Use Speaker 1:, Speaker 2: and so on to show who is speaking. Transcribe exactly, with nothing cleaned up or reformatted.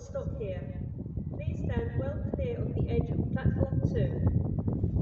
Speaker 1: stop here. Please stand well clear of the edge of platform two.